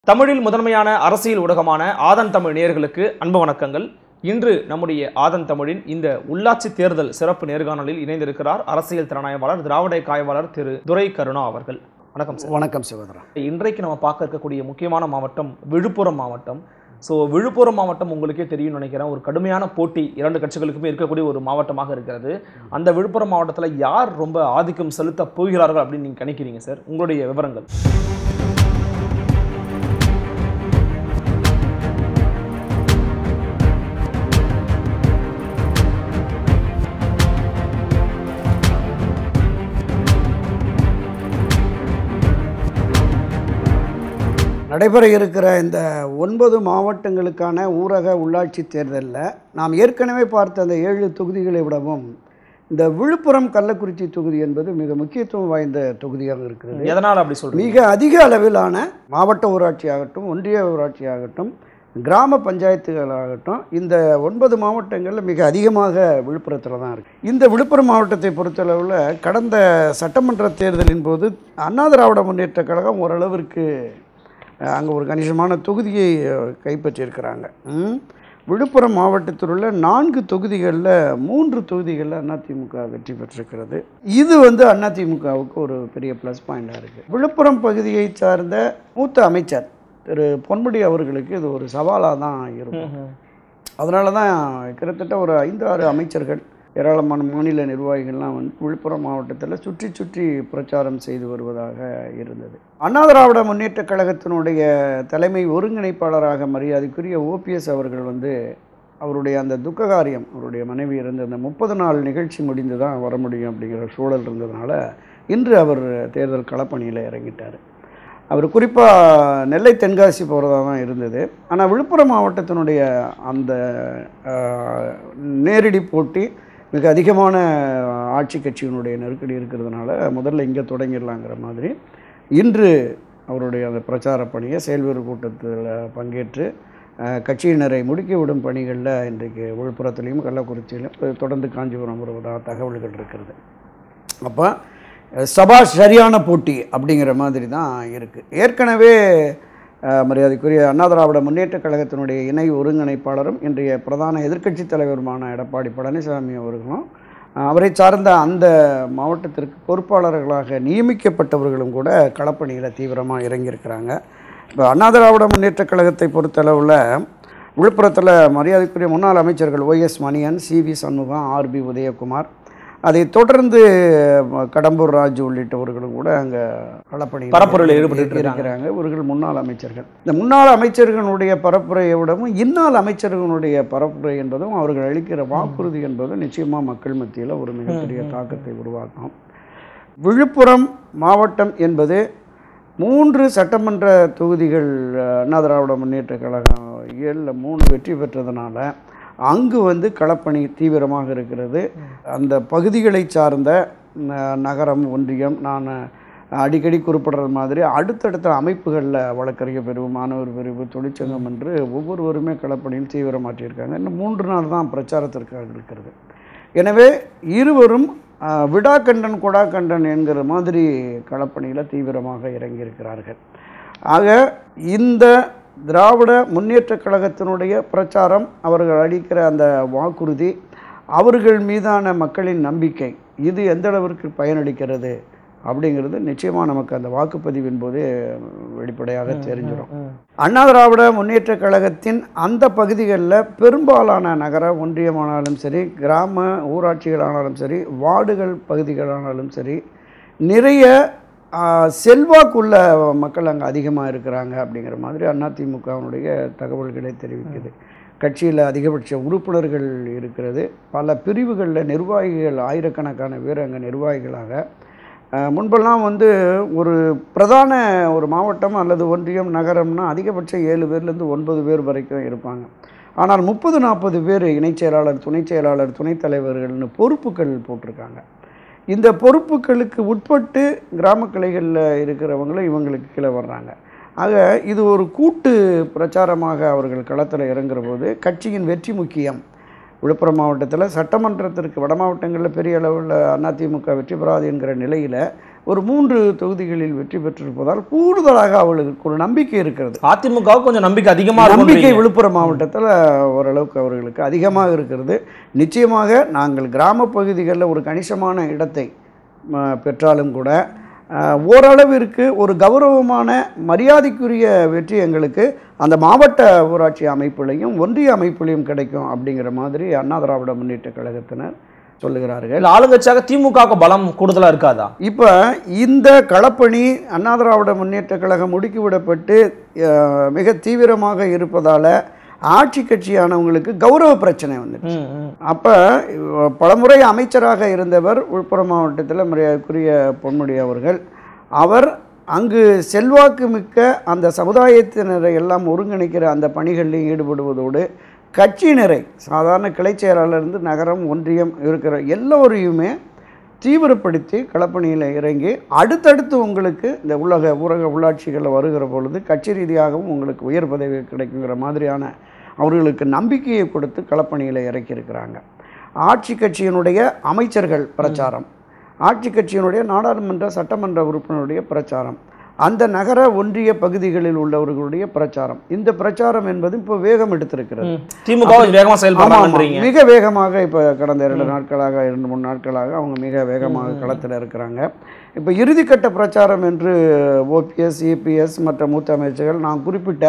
தமிழில் முதன்மையான அரசியல் ஊடகமான ஆதன் தமிழ் நேயர்களுக்கு அன்பு வணக்கங்கள். இன்று நம்முடைய ஆதன் தமிழின் இந்த உள்ளாட்சி தேர்தல் சிறப்பு நேர்காணலில் இணைந்திருக்கிறார் அரசியல் திறனாய்வாளர், திராவிட காய்வாளர் திரு துரை கருணா அவர்கள். வணக்கம் சார். வணக்கம் சகோதரா. இன்றைக்கு நம்ம பார்க்க இருக்கக்கூடிய முக்கியமான மாவட்டம் விழுப்புரம் மாவட்டம். விழுப்புரம் மாவட்டம் உங்களுக்கே தெரியும் நினைக்கிறேன், ஒரு கடுமையான போட்டி இரண்டு கட்சிகளுக்குமே இருக்கக்கூடிய ஒரு மாவட்டமாக இருக்கிறது. அந்த விழுப்புரம் மாவட்டத்தில் யார் ரொம்ப ஆதிக்கம் செலுத்த போகிறார்கள் அப்படின்னு நீங்க நினைக்கிறீங்க சார்? உங்களுடைய விவரங்கள். நடைபெற இருக்கிற இந்த 9 மாவட்டங்களுக்கான ஊரக உள்ளாட்சி தேர்தலில் நாம் ஏற்கனவே பார்த்த அந்த 7 தொகுதிகளை விடவும் இந்த விழுப்புரம் கள்ளக்குறிச்சி தொகுதி என்பது மிக முக்கியத்துவம் வாய்ந்த தொகுதியாக இருக்கிறது. எதனால் அப்படி சொல்றீங்க? மிக அதிக அளவிலான மாவட்ட ஊராட்சியாகட்டும், ஒன்றிய ஊராட்சியாகட்டும், கிராம பஞ்சாயத்துகளாகட்டும், இந்த 9 மாவட்டங்களில் மிக அதிகமாக விழுப்புரத்தில் தான் இருக்குது. இந்த விழுப்புரம் மாவட்டத்தை பொறுத்தளவில் கடந்த சட்டமன்ற தேர்தலின் போது அண்ணா திராவிட முன்னேற்ற கழகம் ஓரளவிற்கு அங்கே ஒரு கணிசமான தொகுதியை கைப்பற்றியிருக்கிறாங்க. விழுப்புரம் மாவட்டத்தில் உள்ள 4 தொகுதிகளில் 3 தொகுதிகளில் அதிமுக வெற்றி பெற்றிருக்கிறது. இது அதிமுகவுக்கு ஒரு பெரிய ப்ளஸ் பாயிண்டாக இருக்குது. விழுப்புரம் பகுதியை சார்ந்த மூத்த அமைச்சர் திரு பொன்முடி அவர்களுக்கு இது ஒரு சவாலாக தான் இருக்கும். அதனால தான் கிட்டத்தட்ட ஒரு 5-6 அமைச்சர்கள், ஏராளமான மாநில நிர்வாகிகள்லாம் விழுப்புரம் மாவட்டத்தில் சுற்றி சுற்றி பிரச்சாரம் செய்து வருவதாக இருந்தது. அண்ணா திராவிட முன்னேற்ற கழகத்தினுடைய தலைமை ஒருங்கிணைப்பாளராக மரியாதைக்குரிய ஓபிஎஸ் அவர்கள் அவருடைய அந்த துக்க காரியம், அவருடைய மனைவி இருந்த அந்த 30 நாள் நிகழ்ச்சி முடிந்து தான் வர முடியும் அப்படிங்கிற சூழல் இருந்ததுனால இன்று அவர் தேர்தல் களப்பணியில் இறங்கிட்டார். அவர் குறிப்பாக நெல்லை தென்காசி போகிறதா தான் இருந்தது. ஆனால் விழுப்புரம் மாவட்டத்தினுடைய அந்த நேரடி போட்டி மிக அதிகமான ஆட்சி கட்சியினுடைய நெருக்கடி இருக்கிறதுனால முதல்ல இங்கே தொடங்கிடலாங்கிற மாதிரி இன்று அவருடைய அந்த பிரச்சார பணியை செயல்வீரர் கூட்டத்தில் பங்கேற்று கட்சியினரை முடுக்கிவிடும் பணிகளில் இன்றைக்கு விழுப்புரத்துலேயும் கள்ளக்குறிச்சியிலும் தொடர்ந்து காஞ்சிபுரம் வருவதாக தகவல்கள் இருக்கிறது. அப்போ சபா சரியான போட்டி அப்படிங்கிற மாதிரி தான் இருக்குது. ஏற்கனவே மரியாதைக்குரிய அண்ணா திராவிட முன்னேற்ற கழகத்தினுடைய இணை ஒருங்கிணைப்பாளரும் இன்றைய பிரதான எதிர்க்கட்சி தலைவருமான எடப்பாடி பழனிசாமி அவர்களும் அவரை சார்ந்த அந்த மாவட்டத்திற்கு பொறுப்பாளர்களாக நியமிக்கப்பட்டவர்களும் கூட களப்பணியில் தீவிரமாக இறங்கியிருக்கிறாங்க. இப்போ அண்ணா திராவிட முன்னேற்ற கழகத்தை பொறுத்தளவில் விழுப்புரத்தில் மரியாதைக்குரிய முன்னாள் அமைச்சர்கள் OS Maniyan, CV Shanmugam, RB Udhayakumar, அதை தொடர்ந்து கடம்பூர் ராஜு உள்ளிட்டவர்களும் கூட அங்கே களப்பணி பரப்புரையில் ஈடுபட்டு இருக்கிறாங்க. இவர்கள் முன்னாள் அமைச்சர்கள். இந்த முன்னாள் அமைச்சர்களுடைய பரப்புரையை விடவும் இந்நாள் அமைச்சர்களுடைய பரப்புரை என்பதும் அவர்கள் அளிக்கிற வாக்குறுதி என்பதும் நிச்சயமாக மக்கள் மத்தியில் ஒரு மிகப்பெரிய தாக்கத்தை உருவாக்கும். விழுப்புரம் மாவட்டம் என்பது 3 சட்டமன்ற தொகுதிகள் அண்ணா திராவிட முன்னேற்ற கழகம் 7ல் 3 வெற்றி பெற்றதுனால அங்கு களப்பணி தீவிரமாக இருக்கிறது. அந்த பகுதிகளை சார்ந்த நகரம், ஒன்றியம், நான் அடிக்கடி குறிப்பிடுற மாதிரி அடுத்தடுத்த அமைப்புகளில் வழக்கறிஞர் பிரிவு, மாணவர் பிரிவு, தொழிற்சங்கம் என்று ஒவ்வொருவருமே களப்பணியில் தீவிரமாற்றியிருக்காங்க. இன்னும் 3 நாள் தான் பிரச்சாரத்திற்காக இருக்கிறது. எனவே இருவரும் விடாக்கண்டன் கொடாக்கண்டன் என்கிற மாதிரி களப்பணியில் தீவிரமாக இறங்கியிருக்கிறார்கள். ஆக இந்த திராவிட முன்னேற்ற கழகத்தினுடைய பிரச்சாரம், அவர்கள் அளிக்கிற அந்த வாக்குறுதி, அவர்கள் மீதான மக்களின் நம்பிக்கை, இது எந்த அளவிற்கு பயனளிக்கிறது அப்படிங்கிறது நிச்சயமாக நமக்கு அந்த வாக்குப்பதிவின் போதே வெளிப்படையாக தெரிஞ்சிடும். அண்ணா திராவிட முன்னேற்ற கழகத்தின் அந்த பகுதிகளில் பெரும்பாலான நகர ஒன்றியமானாலும் சரி, கிராம ஊராட்சிகளானாலும் சரி, வார்டுகள் பகுதிகளானாலும் சரி, நிறைய செல்வாக்குள்ள மக்கள் அங்கே அதிகமாக இருக்கிறாங்க அப்படிங்கிற மாதிரி அதிமுகவினுடைய தகவல்களை தெரிவிக்குது. கட்சியில் அதிகபட்ச உறுப்பினர்கள் இருக்கிறது. பல பிரிவுகளில் நிர்வாகிகள், ஆயிரக்கணக்கான பேர் அங்கே நிர்வாகிகளாக, முன்பெல்லாம் ஒரு பிரதான ஒரு மாவட்டம் அல்லது ஒன்றியம், நகரம்னா அதிகபட்சம் 7 பேர்லேருந்து 9 பேர் வரைக்கும் இருப்பாங்க. ஆனால் 30-40 பேர் இணைச் செயலாளர், துணைச் செயலாளர், துணைத் தலைவர்கள்னு பொறுப்புகள் போட்டிருக்காங்க. இந்த பொறுப்புகளுக்கு உட்பட்டு கிராம கிளைகளில் இருக்கிறவங்களும் இவங்களுக்கு கீழே வர்றாங்க. ஆக இது ஒரு கூட்டு பிரச்சாரமாக அவர்கள் களத்தில் இறங்குற போது கட்சியின் வெற்றி முக்கியம். விழுப்புரம் மாவட்டத்தில் சட்டமன்றத்திற்கு வட மாவட்டங்களில் பெரிய அளவில் அதிமுக வெற்றி பெறாது என்கிற நிலையில் ஒரு 3 தொகுதிகளில் வெற்றி பெற்றிருப்பதால் கூடுதலாக அவர்களுக்கு ஒரு நம்பிக்கை இருக்கிறது. அதிமுகவுக்கு கொஞ்சம் நம்பிக்கை அதிகமாக நம்பிக்கை விழுப்புரம் மாவட்டத்தில் ஓரளவுக்கு அவர்களுக்கு அதிகமாக இருக்கிறது. நிச்சயமாக நாங்கள் கிராம பகுதிகளில் ஒரு கணிசமான இடத்தை பெற்றாலும் கூட ஓரளவிற்கு ஒரு கௌரவமான மரியாதைக்குரிய வெற்றி எங்களுக்கு அந்த மாவட்ட ஊராட்சி அமைப்புலையும் ஒன்றிய அமைப்புலையும் கிடைக்கும் அப்படிங்கிற மாதிரி அண்ணா திராவிட முன்னேற்ற கழகத்தினர் சொல்லுகிறார்கள். ஆளுங்கட்சியாக திமுக பலம் கூடுதலாக இருக்காதா? இப்போ இந்த களப்பணி அண்ணா திராவிட முன்னேற்ற கழகம் முடுக்கிவிடப்பட்டு மிக தீவிரமாக இருப்பதால் ஆட்சி கட்சியானவங்களுக்கு கௌரவ பிரச்சனை வந்துடுச்சு. அப்போ பலமுறை அமைச்சராக இருந்தவர் விழுப்புரம் மாவட்டத்தில் மரியாதைக்குரிய பொன்முடி அவர்கள், அவர் அங்கு செல்வாக்கு மிக்க அந்த சமுதாயத்தினரை எல்லாம் ஒருங்கிணைக்கிற அந்த பணிகளில் ஈடுபடுவதோடு கட்சியினரை சாதாரண கிளை செயலாளர்ந்து நகரம் ஒன்றியம் இருக்கிற எல்லோரையுமே தீவிரப்படுத்தி களப்பணியில் இறங்கி அடுத்தடுத்து உங்களுக்கு இந்த ஊரக உள்ளாட்சிகளில் வருகிற பொழுது கட்சி ரீதியாகவும் உங்களுக்கு உயர் பதவி கிடைக்குங்கிற மாதிரியான அவர்களுக்கு நம்பிக்கையை கொடுத்து களப்பணியில் இறக்கியிருக்கிறாங்க. ஆட்சி கட்சியினுடைய அமைச்சர்கள் பிரச்சாரம், ஆட்சி கட்சியினுடைய நாடாளுமன்ற சட்டமன்ற உறுப்பினருடைய பிரச்சாரம், அந்த நகர ஒன்றிய பகுதிகளில் உள்ளவர்களுடைய பிரச்சாரம், இந்த பிரச்சாரம் என்பது இப்போ வேகம் எடுத்திருக்கிறது. திமுக மிக வேகமாக இப்போ கடந்த 2 நாட்களாக 2-3 நாட்களாக அவங்க மிக வேகமாக களத்தில் இருக்கிறாங்க. இப்போ இறுதிக்கட்ட பிரச்சாரம் என்று ஓபிஎஸ், இபிஎஸ் மற்ற மூத்த அமைச்சர்கள் நான் குறிப்பிட்ட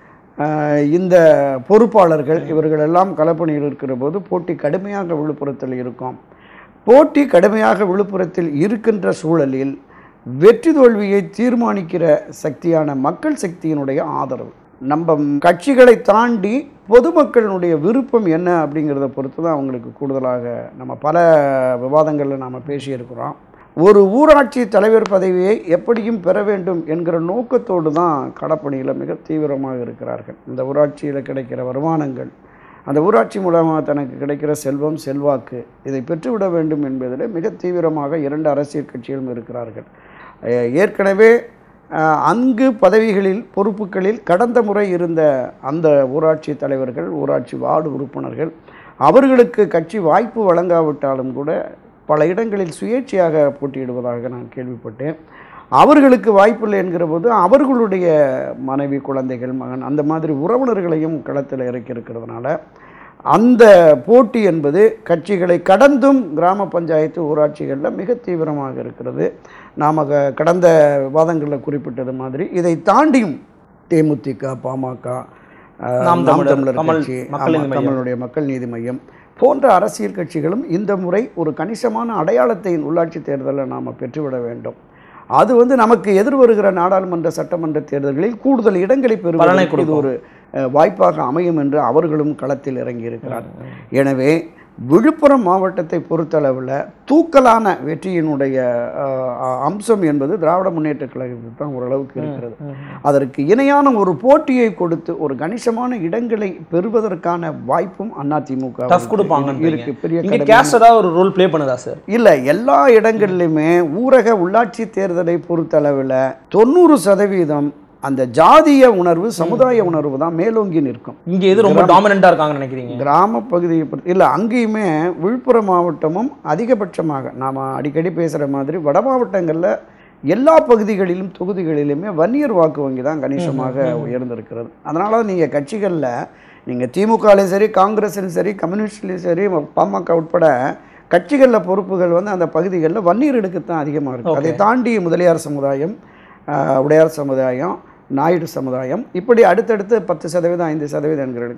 இந்த பொறுப்பாளர்கள் இவர்கள் எல்லாம் களப்பணியில் இருக்கிற போது போட்டி கடுமையாக விழுப்புரத்தில் இருக்கும். போட்டி கடுமையாக விழுப்புரத்தில் இருக்கின்ற சூழலில் வெற்றி தோல்வியை தீர்மானிக்கிற சக்தியான மக்கள் சக்தியினுடைய ஆதரவு, நம்ம கட்சிகளை தாண்டி பொதுமக்களினுடைய விருப்பம் என்ன அப்படிங்கிறத பொறுத்து தான் அவங்களுக்கு கூடுதலாக நம்ம பல விவாதங்களில் நாம் பேசியிருக்கிறோம். ஒரு ஊராட்சி தலைவர் பதவியை எப்படியும் பெற வேண்டும் என்கிற நோக்கத்தோடு தான் களப்பணியில் மிக தீவிரமாக இருக்கிறார்கள். இந்த ஊராட்சியில் கிடைக்கிற வருமானங்கள், அந்த ஊராட்சி மூலமாக தனக்கு கிடைக்கிற செல்வம் செல்வாக்கு, இதை பெற்றுவிட வேண்டும் என்பதில் மிக தீவிரமாக 2 அரசியல் கட்சிகளும் இருக்கிறார்கள். ஏற்கனவே அங்கு பதவிகளில் பொறுப்புகளில் கடந்த முறை இருந்த அந்த ஊராட்சி தலைவர்கள், ஊராட்சி வார்டு உறுப்பினர்கள், அவர்களுக்கு கட்சி வாய்ப்பு வழங்காவிட்டாலும் கூட பல இடங்களில் சுயேட்சையாக போட்டியிடுவதாக நான் கேள்விப்பட்டேன். அவர்களுக்கு வாய்ப்பில்லை என்கிற போது அவர்களுடைய மனைவி, குழந்தைகள், மகன் அந்த மாதிரி உறவினர்களையும் களத்தில் இறக்கியிருக்கிறதுனால அந்த போட்டி என்பது கட்சிகளை கடந்தும் கிராம பஞ்சாயத்து ஊராட்சிகளில் மிக தீவிரமாக இருக்கிறது. நாம் கடந்த விவாதங்களில் குறிப்பிட்டது மாதிரி இதை தாண்டியும் தேமுதிக, பாமக, நாம் தமிழர் கட்சி, கமலுடைய மக்கள் நீதி மையம் போன்ற அரசியல் கட்சிகளும் இந்த முறை ஒரு கணிசமான அடையாளத்தை உள்ளாட்சி தேர்தலில் நாம் பெற்றுவிட வேண்டும். அது நமக்கு எதிர்வருகிற நாடாளுமன்ற சட்டமன்ற தேர்தல்களில் கூடுதல் இடங்களை பெறுவதற்கு இது ஒரு வாய்ப்பாக அமையும் என்று அவர்களும் களத்தில் இறங்கியிருக்கிறார். எனவே விழுப்புரம் மாவட்டத்தை பொறுத்தளவில் தூக்கலான வெற்றியினுடைய அம்சம் என்பது திராவிட முன்னேற்ற கழகத்துக்கு தான் ஓரளவுக்கு இருக்கிறது. அதற்கு இணையான ஒரு போட்டியை கொடுத்து ஒரு கணிசமான இடங்களை பெறுவதற்கான வாய்ப்பும் அதிமுக இருக்கு. பெரிய ஒரு ரோல் பிளே பண்ணுதா சார்? இல்லை, எல்லா இடங்கள்லையுமே ஊரக உள்ளாட்சி தேர்தலை பொறுத்தளவில் 90% அந்த ஜாதிய உணர்வு, சமுதாய உணர்வு தான் மேலோங்கி நிற்கும். இங்கே எது ரொம்ப டாமினண்டா இருக்காங்கன்னு நினைக்கிறீங்க? கிராம பகுதியை இல்லை, அங்கேயுமே விழுப்புரம் மாவட்டமும் அதிகபட்சமாக நாம் அடிக்கடி பேசுகிற மாதிரி வட மாவட்டங்களில் எல்லா பகுதிகளிலும் தொகுதிகளிலுமே வன்னியர் வாக்கு வங்கி தான் கணிசமாக உயர்ந்திருக்கிறது. அதனால நீங்கள் கட்சிகளில் நீங்கள் திமுகலையும் சரி, காங்கிரஸ்லையும் சரி, கம்யூனிஸ்ட்லையும் சரி, பாமக உட்பட கட்சிகளில் பொறுப்புகள் அந்த பகுதிகளில் வன்னியர் எடுக்கத்தான் அதிகமாக இருக்குது. அதை தாண்டி முதலியார் சமுதாயம், உடையார் சமுதாயம், நாயுடு சமுதாயம், இப்படி அடுத்தடுத்து 10%, 5% என்கிறதுக்கு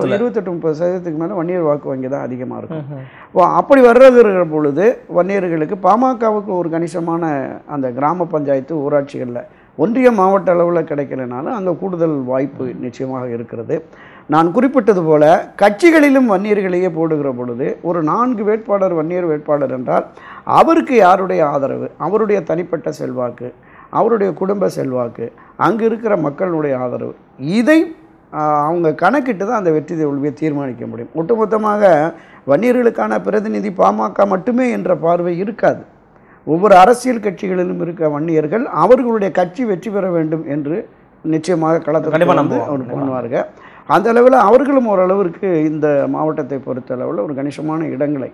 28-30% மேலே வன்னியர் வாக்கு வங்கி தான் அதிகமாக இருக்கும். அப்படி வர்றதுங்கிற பொழுது வன்னியர்களுக்கு பாமகவுக்கு ஒரு கணிசமான அந்த கிராம பஞ்சாயத்து ஊராட்சிகளில் ஒன்றிய மாவட்ட அளவில் கிடைக்கலனாலும் அங்கே கூடுதல் வாய்ப்பு நிச்சயமாக இருக்கிறது. நான் குறிப்பிட்டது போல கட்சிகளிலும் வன்னியர்களையே போடுகிற பொழுது ஒரு 4 வேட்பாளர் வன்னியர் வேட்பாளர் என்றால் அவருக்கு யாருடைய ஆதரவு, அவருடைய தனிப்பட்ட செல்வாக்கு, அவருடைய குடும்ப செல்வாக்கு, அங்கே இருக்கிற மக்களுடைய ஆதரவு, இதை அவங்க கணக்கிட்டு தான் அந்த வெற்றி தோல்வியை தீர்மானிக்க முடியும். ஒட்டுமொத்தமாக வன்னியர்களுக்கான பிரதிநிதி பாமக மட்டுமே என்ற பார்வை இருக்காது. ஒவ்வொரு அரசியல் கட்சிகளிலும் இருக்க வன்னியர்கள் அவர்களுடைய கட்சி வெற்றி பெற வேண்டும் என்று நிச்சயமாக களத்தில் பண்ணுவார்கள். அந்த அளவில் அவர்களும் ஓரளவிற்கு இந்த மாவட்டத்தை பொறுத்த அளவில் ஒரு கணிசமான இடங்களை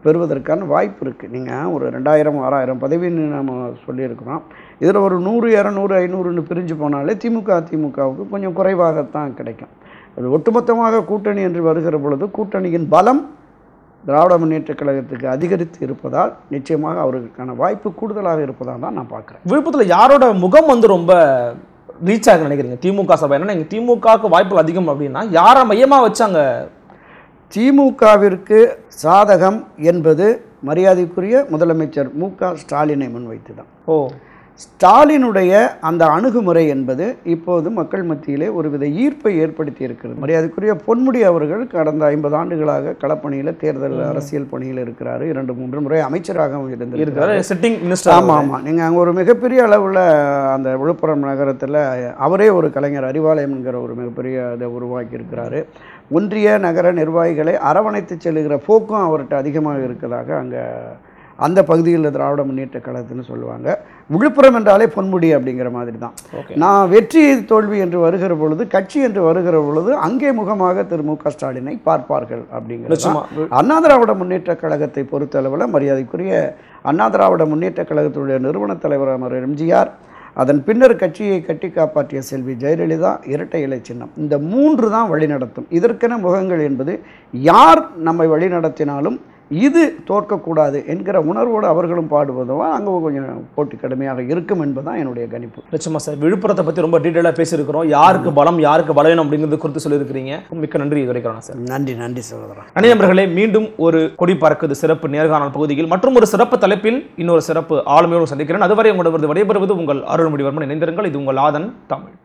பெறுவதற்கான வாய்ப்பு இருக்குது. நீங்கள் ஒரு 2000 6000 பதவின்னு நம்ம சொல்லியிருக்கிறோம். இதில் ஒரு 100 200 500ன்னு பிரிஞ்சு போனாலே அதிமுகவுக்கு கொஞ்சம் குறைவாகத்தான் கிடைக்கும். அது ஒட்டுமொத்தமாக கூட்டணி என்று வருகிற பொழுது கூட்டணியின் பலம் திராவிட முன்னேற்றக் கழகத்துக்கு அதிகரித்து இருப்பதால் நிச்சயமாக அவர்களுக்கான வாய்ப்பு கூடுதலாக இருப்பதாக தான் நான் பார்க்குறேன். விழுப்புரத்தில் யாரோட முகம் வந்து ரொம்ப ரீச் ஆக நினைக்கிறீங்க திமுக சபை? ஏன்னா எங்கள் திமுகவுக்கு வாய்ப்புகள் அதிகம் அப்படின்னா யாரை மையமாக வச்சாங்க? திமுகவிற்கு சாதகம் என்பது மரியாதைக்குரிய முதலமைச்சர் மு.க.ஸ்டாலினை முன்வைத்து தான். ஸ்டாலினுடைய அந்த அணுகுமுறை என்பது இப்போது மக்கள் மத்தியிலே ஒருவித ஈர்ப்பை ஏற்படுத்தி இருக்கிறது. மரியாதைக்குரிய பொன்முடி அவர்கள் கடந்த 50 ஆண்டுகளாக களப்பணியில் தேர்தல் அரசியல் பணியில் இருக்கிறார். 2-3 முறை அமைச்சராகவும் இருந்திருக்கிறார். ஆமாம். நீங்கள் அங்கே ஒரு மிகப்பெரிய அளவில் அந்த விழுப்புரம் நகரத்தில் அவரே ஒரு கலைஞர் அறிவாலயம் என்கிற ஒரு மிகப்பெரிய இதை உருவாக்கி இருக்கிறாரு. ஒன்றிய நகர நிர்வாகிகளை அரவணைத்து செல்லுகிற போக்கும் அவர்கிட்ட அதிகமாக இருக்கிறதாக அங்கே அந்த பகுதியில் திராவிட முன்னேற்ற கழகத்துன்னு சொல்லுவாங்க. விழுப்புரம் என்றாலே பொன்முடி அப்படிங்கிற மாதிரி தான். நான் வெற்றி தோல்வி என்று வருகிற பொழுது, கட்சி என்று வருகிற பொழுது அங்கே முகமாக திரு மு.க.ஸ்டாலினை பார்ப்பார்கள் அப்படிங்கிறது. அண்ணா திராவிட முன்னேற்ற கழகத்தை பொறுத்தளவில் மரியாதைக்குரிய அண்ணா திராவிட முன்னேற்ற கழகத்துடைய நிறுவன தலைவர் அமர் எம்ஜிஆர், அதன் பின்னர் கட்சியை கட்டி காப்பாற்றிய செல்வி ஜெயலலிதா, இரட்டை இலை சின்னம், இந்த 3 தான் வழிநடத்தும். இதற்கென முகங்கள் என்பது யார் நம்மை வழிநடத்தினாலும் இது தோற்கக்கூடாது என்கிற உணர்வோடு அவர்களும் பாடுவதும் அங்கே கொஞ்சம் போட்டி கடுமையாக இருக்கும் என்பதுதான் என்னுடைய கணிப்பு. நிச்சயமா சார், விழுப்புரத்தை பற்றி ரொம்ப டீட்டெயிலாக பேசியிருக்கிறோம். யாருக்கு பலம் யாருக்கு பலவீனம் அப்படிங்கிறது குறித்து சொல்லியிருக்கிறீங்க. மிக்க நன்றி. இது வரைக்கும் சார். நன்றி சகோதரா. நண்பர்களே, மீண்டும் ஒரு கொடி பறக்குது சிறப்பு நேர்காணல் பகுதியில் மற்றும் ஒரு சிறப்பு தலைப்பில் இன்னொரு சிறப்பு ஆளுமையோடு சந்திக்கிறேன். அதுவரை உங்களோட விடைபெறுவது உங்கள் அருள்மொழிவர்மன். இணைந்திருங்கள். இது உங்கள் ஆதன் தமிழ்.